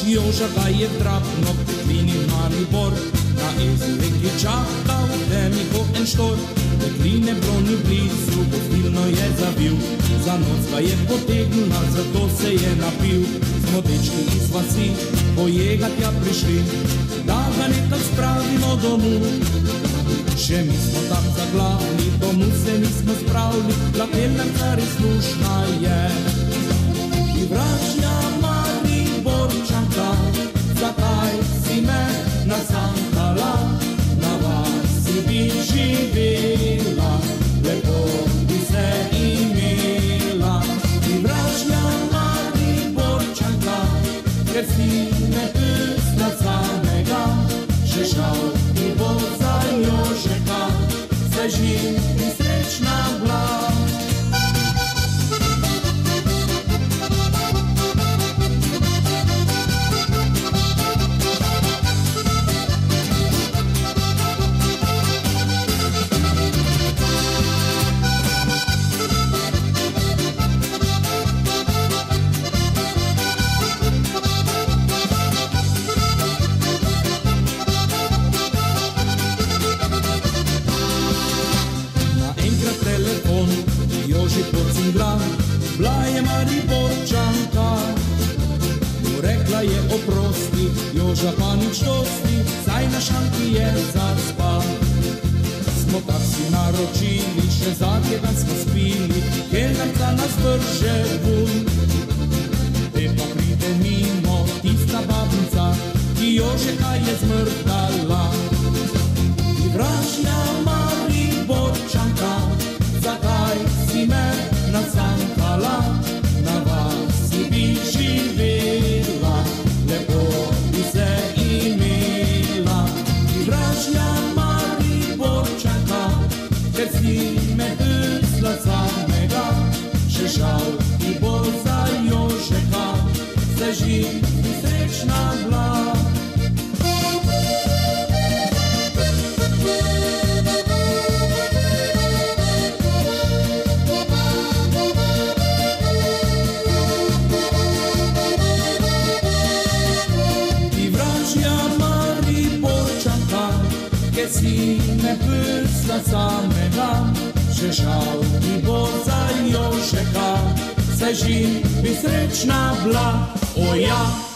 Joža ga je trapno priklini v Maribor, na izreki čakal Temiko en štor. Dekline broni blizu, gostilno je zavil, za noc ga je potegnil, zato se je napil. Smo dečki iz vasi, pojega tja prišli, da ga nekaj spravimo domu. Še mi smo tam zaglavili, domu se nismo spravili, Lapeljanka res slušna je. I vražnja Mariborčanka, zakaj si me nacankala, na vasi bi živela, lepo bi se imela. I vražnja Mariborčanka, ker si me pustila samega, še žal mi bo za Jožeka, saj živ in srečna bila. Joži pocingla, bila je Mariborčanka, rekla je oprosti, Joža pa nič dosti, saj na šanki je zaspal. Smo taksi naročili, še zadnji dan smo spili, kelnerka nas vrže vun. Te pa pride mimo tista babnica, ki Jožeka je zmrdala. I vražnja Mariborčanka, zakaj si me nacankala, na vasi bi živela, lepo bi se imela. I vražnja Mariborčanka, ker si me pustila samega, še žal ti bo za Jožeka, saj živ in srečna bila. Ker si me pustila samega, še žal ti bo za Jožeka, saj živ bi srečna bila, o ja.